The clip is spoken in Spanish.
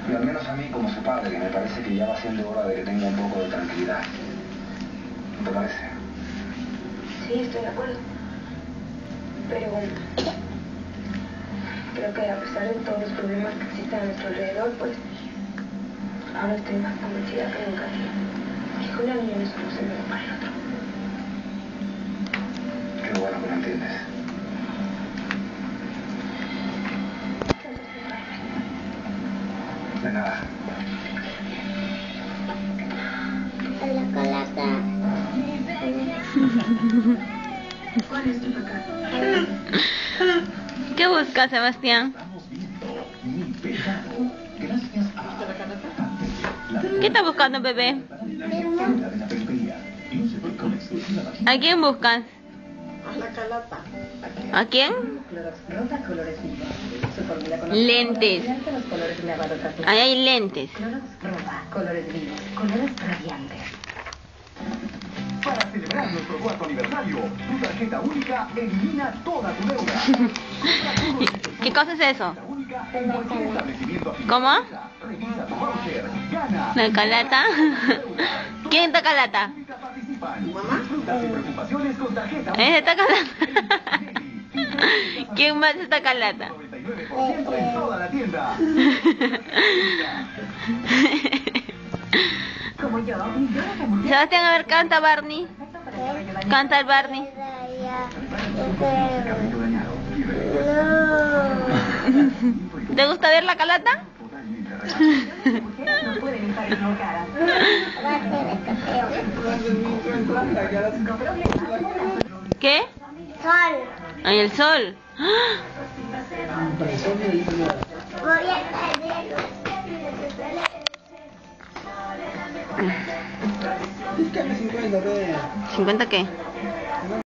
Y al menos a mí, como su padre, me parece que ya va siendo hora de que tenga un poco de tranquilidad. ¿No te parece? Sí, estoy de acuerdo. Pero creo que a pesar de todos los problemas que existen a nuestro alrededor, pues ahora estoy más convencida que nunca que Julián y yo no somos el uno para el otro. Qué bueno que lo entiendes. De nada. La colata. ¿Cuál es tu pecado? ¿Qué busca, Sebastián? ¿Qué está buscando, bebé? ¿A quién buscas? A la calata. ¿A quién? Rosa colores vivos. Su fórmula con Lentes. los colores lavados azul. Ahí hay lentes. Clorox rosa, colores vivos, colores radiantes. Para celebrar nuestro cuarto aniversario, tu tarjeta única elimina toda tu deuda. ¿Qué cosa es eso? Tarjeta única en cualquier establecimiento afiliado. ¿Cómo? Revisa tu voucher, gana. ¿La calata? ¿Quién está calata? Participan. Disfruta sin preocupaciones con tarjeta ¿Es única. esta calata? ¿Quién más está calata? 99% en toda la tienda. Como yo, millones de mujeres. Sebastián, a ver, canta Barney. Canta el Barney. No. ¿Te gusta ver la calata? No pueden estar equivocadas. ¿Qué? Sol. Ay, el sol. Voy a perder. ¿50 qué?